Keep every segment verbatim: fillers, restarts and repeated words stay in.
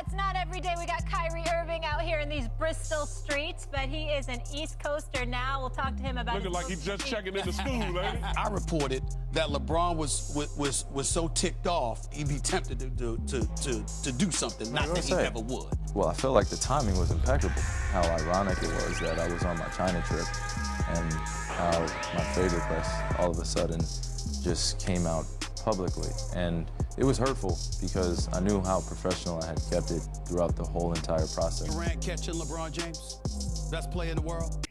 it's not every day we got Kyrie Irving out here in these Bristol streets, but he is an East Coaster now. We'll talk to him about Looking like he's just checking into school, ain't it? I reported that LeBron was was was so ticked off, he'd be tempted to do to to to do something, not that he say. never would. Well, I feel like the timing was impeccable. How ironic it was that I was on my China trip and how my trade request all of a sudden just came out publicly. And it was hurtful because I knew how professional I had kept it throughout the whole entire process. Durant catching LeBron James, best player in the world.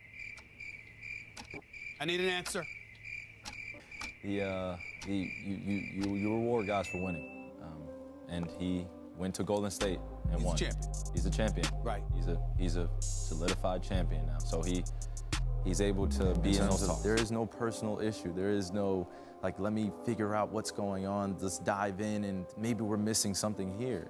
I need an answer. He, uh, he, you, you, you, you reward guys for winning. Um, and he went to Golden State and He's won. a champion. He's a champion. Right. He's a, he's a solidified champion now. So he, he's able to be in those talks. There is no personal issue. There is no, like, let me figure out what's going on. Let's dive in and maybe we're missing something here.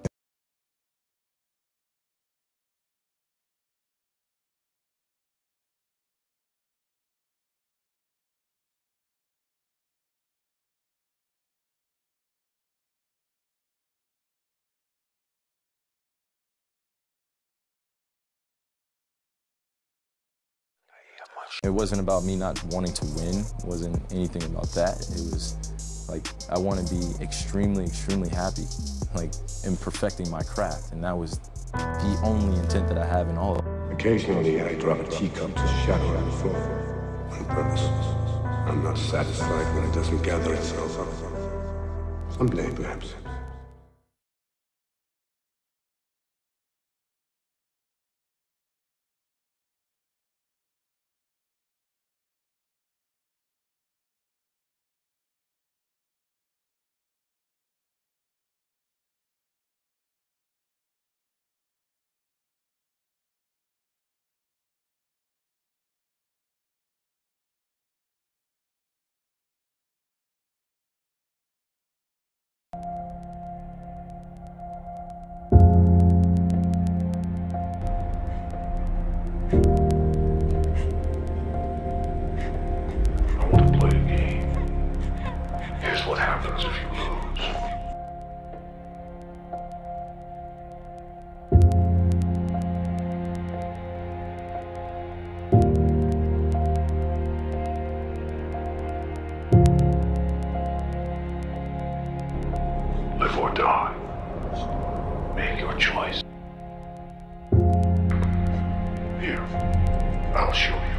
It wasn't about me not wanting to win. It wasn't anything about that. It was like, I want to be extremely, extremely happy, like, in perfecting my craft. And that was the only intent that I have in all of it. Occasionally, I drop a teacup to shadow on the floor on purpose. I'm not satisfied when it doesn't gather itself up. Someday, perhaps. I want to play a game. Here's what happens if you lose. Live or die. Make your choice. Here, I'll show you.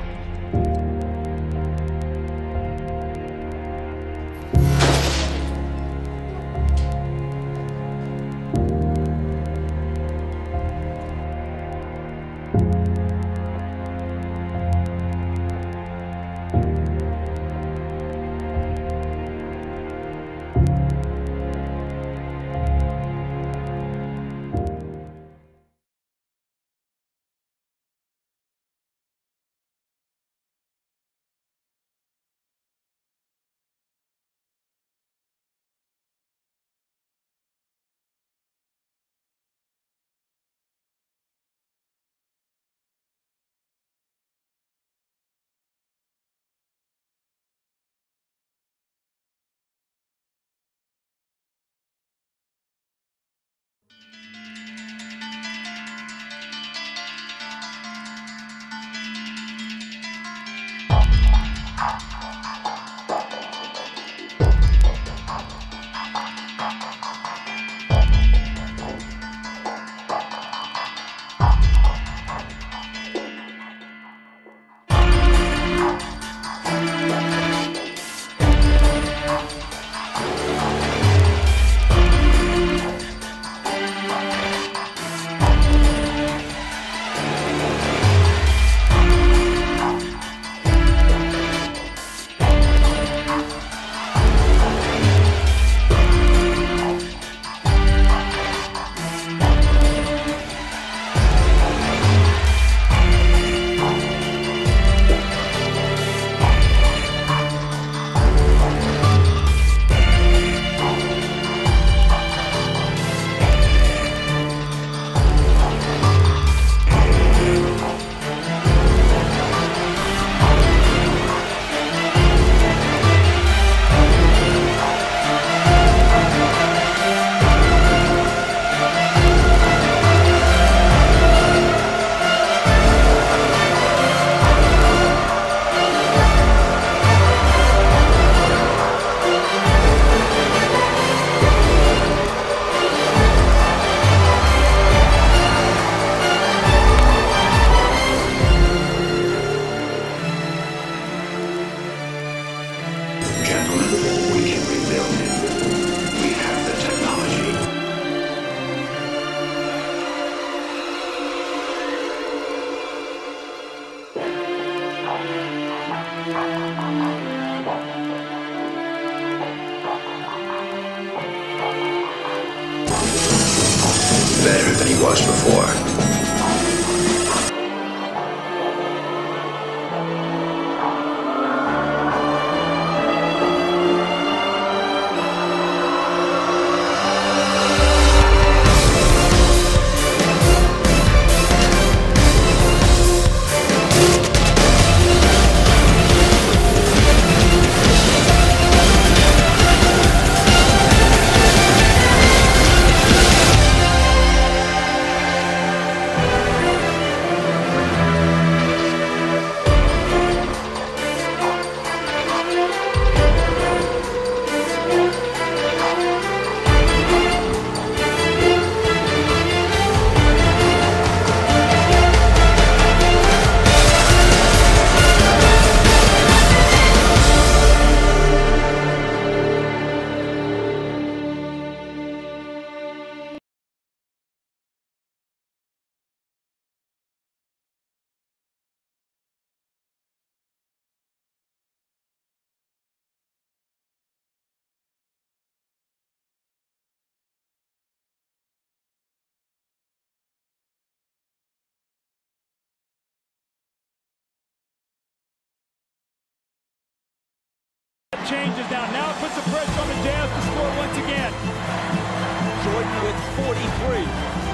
was before. Changes now. Now it puts the pressure on the Jazz to score once again. Jordan with forty-three.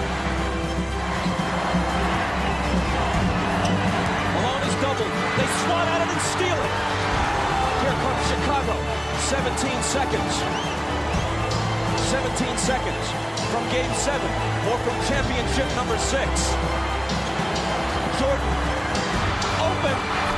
Malone is doubled. They swat at it and steal it. Here comes Chicago. seventeen seconds. seventeen seconds from game seven or from championship number six. Jordan open.